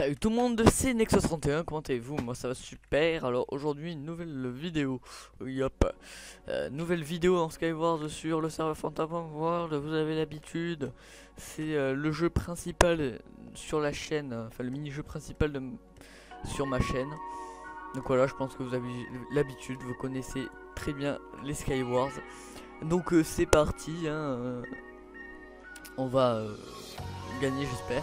Salut tout le monde, c'est Nexus31, comment allez-vous? Moi ça va super. Alors aujourd'hui une nouvelle vidéo. Yop. Nouvelle vidéo en Skywars sur le serveur Phantom World. Vous avez l'habitude, c'est le jeu principal sur la chaîne, enfin le mini-jeu principal sur ma chaîne. Donc voilà, je pense que vous avez l'habitude, vous connaissez très bien les Skywars. Donc c'est parti, hein, on va gagner, j'espère.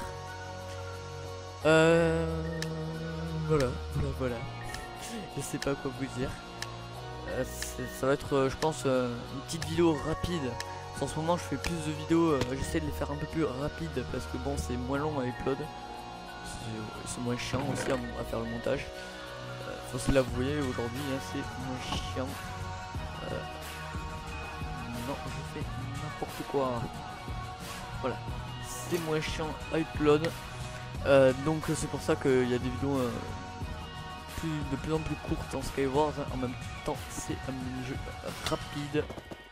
Voilà. Je sais pas quoi vous dire. Ça va être, je pense, une petite vidéo rapide. En ce moment, je fais plus de vidéos. J'essaie de les faire un peu plus rapides parce que bon, c'est moins long à upload. C'est moins chiant aussi à faire le montage. Faut se l'avouer, aujourd'hui, hein, c'est moins chiant. Non, je fais n'importe quoi. Voilà, c'est moins chiant à upload. Donc c'est pour ça qu'il y a des vidéos de plus en plus courtes en Skywars, hein. En même temps c'est un mini-jeu rapide.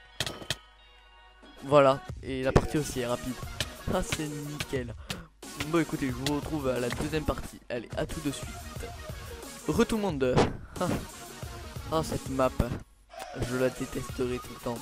Voilà, et la partie aussi est rapide. Ah, c'est nickel. Bon écoutez, je vous retrouve à la deuxième partie. Allez, à tout de suite. Tout le monde. Ah, cette map, je la détesterai tout le temps.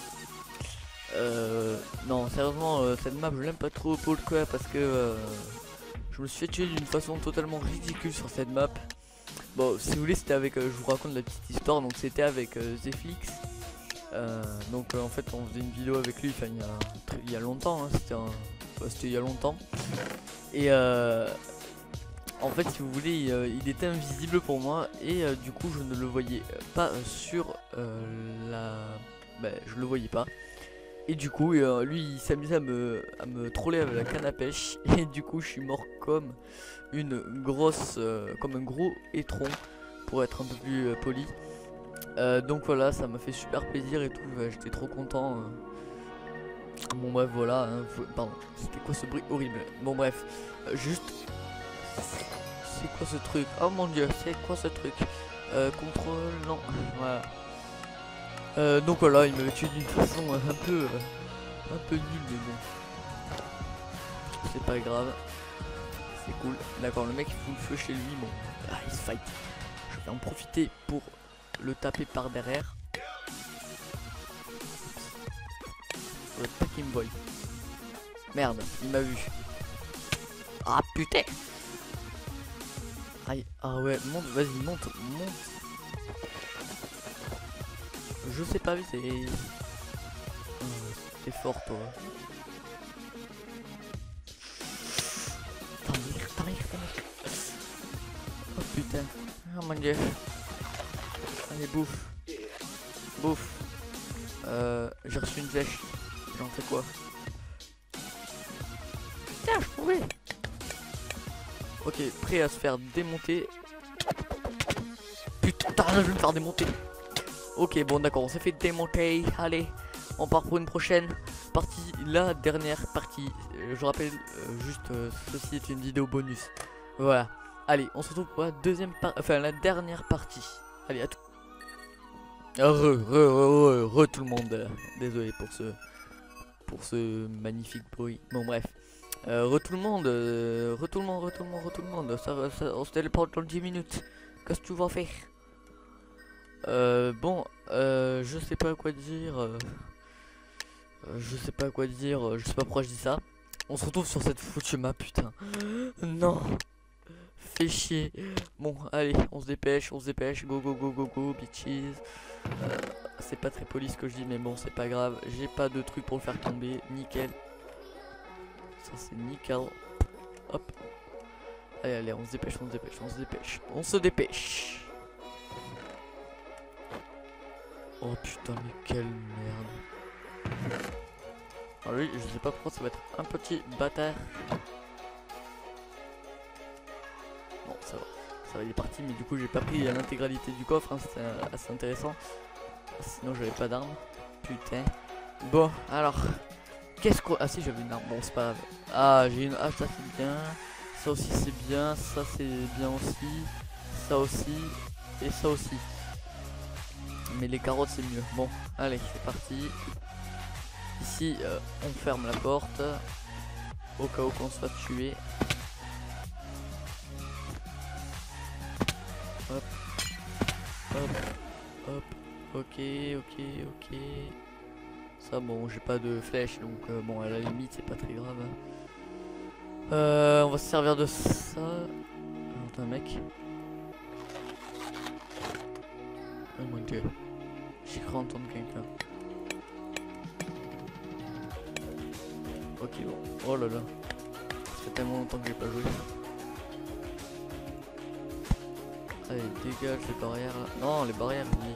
Non, sérieusement, cette map je l'aime pas trop. Pourquoi? Parce que je me suis fait tuer d'une façon totalement ridicule sur cette map. Bon, si vous voulez, c'était avec, je vous raconte la petite histoire. Donc c'était avec Zeflix. En fait on faisait une vidéo avec lui, enfin il y a longtemps, hein, c'était il y a longtemps. Et en fait si vous voulez, il était invisible pour moi. Et du coup je ne le voyais pas sur je le voyais pas. Et du coup lui il s'amusait à me troller avec la canne à pêche. Et du coup je suis mort comme une grosse, comme un gros étron, pour être un peu plus poli. Donc voilà, ça m'a fait super plaisir et tout, j'étais trop content. Bon bref, voilà, hein, pardon, c'était quoi ce bruit horrible? Bon bref, juste, c'est quoi ce truc? Oh mon dieu, c'est quoi ce truc? Contrôle, non, voilà. Donc voilà, il m'avait tué d'une façon un peu nulle, mais bon, c'est pas grave, c'est cool. D'accord, le mec il fout le feu chez lui, bon, il se fight. Je vais en profiter pour le taper par derrière. Pas qu'il me voie. Merde, il m'a vu. Ah putain. Aïe, ah ouais, monte, vas-y, monte. Je sais pas viser. T'es fort toi. T'en Oh putain. Oh mon dieu. Allez, bouffe. J'ai reçu une flèche. J'en fais quoi? Putain, je pourrais. Ok, prêt à se faire démonter. Putain, je vais me faire démonter. Ok, bon d'accord, on s'est fait démonter. Allez, on part pour une prochaine partie, la dernière partie. Je rappelle juste, ceci est une vidéo bonus. Voilà. Allez, on se retrouve pour la la dernière partie. Allez, à tout. Tout le monde. Désolé pour ce magnifique bruit. Bon bref. Tout le monde. On se téléporte dans 10 minutes. Qu'est-ce que tu vas faire? Je sais pas quoi dire. Je sais pas pourquoi je dis ça. On se retrouve sur cette foutue map, putain. Non. Fais chier. Bon, allez, on se dépêche. Go, bitches. C'est pas très poli ce que je dis, mais bon, c'est pas grave. J'ai pas de truc pour le faire tomber. Nickel. Ça, c'est nickel. Hop. Allez, on se dépêche. Oh putain, mais quelle merde. Alors lui, je sais pas pourquoi ça va être un petit bâtard. Bon, ça va, il est parti, mais du coup, j'ai pas pris l'intégralité du coffre, hein, c'était assez intéressant. Sinon, j'avais pas d'armes. Putain. Bon, alors, qu'est-ce qu'on... Ah si, j'avais une arme, bon, c'est pas grave. Ah, j'ai une hache, ça c'est bien. Ça aussi, c'est bien. Ça, c'est bien aussi. Ça aussi. Et ça aussi. Mais les carottes, c'est mieux. Bon, allez, c'est parti. Ici, on ferme la porte. Au cas où qu'on soit tué. Hop. Ok. Ça bon, j'ai pas de flèche donc bon à la limite c'est pas très grave. On va se servir de ça. Attends mec. Oh mon dieu. J'ai cru entendre quelqu'un. Ok bon. Oh là là. Ça fait tellement longtemps que j'ai pas joué. Allez, dégage les barrières là. Non, les barrières, oui.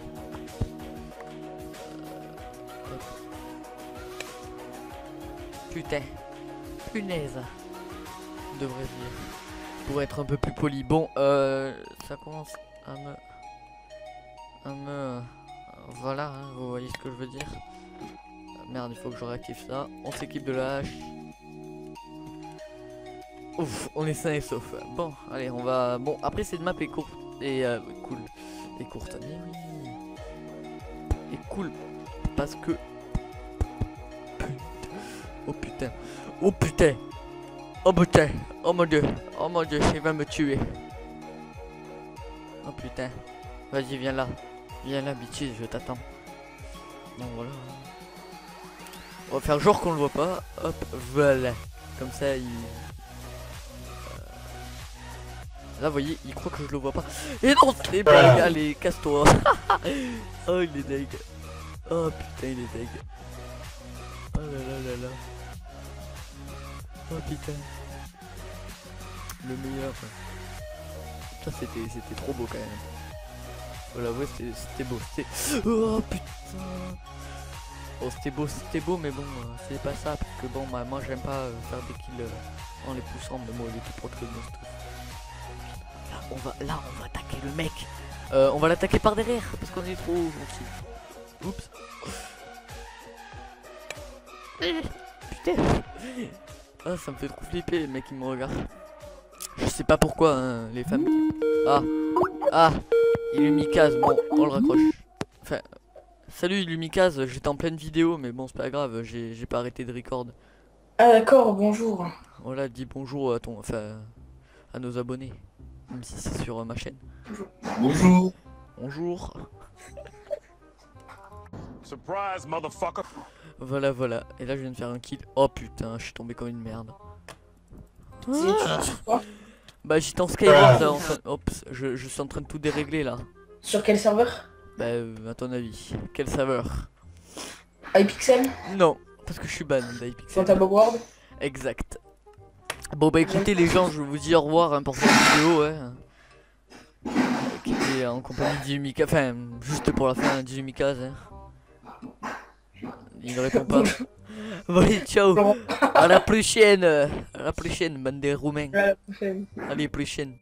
Putain. Punaise. On devrait dire. Pour être un peu plus poli. Bon, ça commence à me... Voilà, hein, vous voyez ce que je veux dire. Merde, il faut que je réactive ça. On s'équipe de la hache. Ouf, on est sain et sauf. Bon, allez, on va... Bon, après cette map est courte. Et cool. Et courte. Mais oui. Et cool. Parce que... Oh putain. Oh putain. Oh putain. Oh mon dieu. Oh mon dieu, il va me tuer. Oh putain. Vas-y, viens là. Viens là, bitch, je t'attends. Bon, voilà. On va faire genre qu'on le voit pas. Hop, voilà. Comme ça, il... Là, vous voyez, il croit que je le vois pas. Et non, les blagues, allez, casse-toi. Oh, il est deg. Oh putain, il est deg. Oh là là là là. Oh putain. Le meilleur. Ça, c'était trop beau quand même. Voilà, ouais, c'était beau. Oh putain. Oh, c'était beau, mais bon, c'est pas ça. Parce que bon, moi, j'aime pas faire des kills en les poussant. Mais moi, il est tout proche de monstre. Là, on va attaquer le mec. On va l'attaquer par derrière parce qu'on est trop gentil. Oups. Putain. Ah, ça me fait trop flipper les mecs qui me regardent. Je sais pas pourquoi hein, les femmes. Ah, Illumicaz. Bon, on le raccroche. Enfin, salut Illumicaz. J'étais en pleine vidéo, mais bon, c'est pas grave. J'ai pas arrêté de record. Ah d'accord, bonjour. Voilà, dis bonjour à à nos abonnés. Même si c'est sur ma chaîne. Bonjour. Bonjour. Surprise, motherfucker. Voilà. Et là, je viens de faire un kill. Oh putain, je suis tombé comme une merde. Bah, j'étais en Skyward là. Oups, je suis en train de tout dérégler là. Sur quel serveur? Bah, à ton avis, quel saveur? iPixel? Non, parce que je suis ban d'iPixel. Dans ta Bogward? Exact. Bon bah écoutez les gens, je vous dis au revoir hein, pour cette vidéo ouais. Qui était en compagnie d'Illumicaz, enfin juste pour la fin d'Illumicaz hein. Il ne répond pas. Bon allez ciao. À la prochaine. Bande de roumains. À la prochaine. Allez prochaine.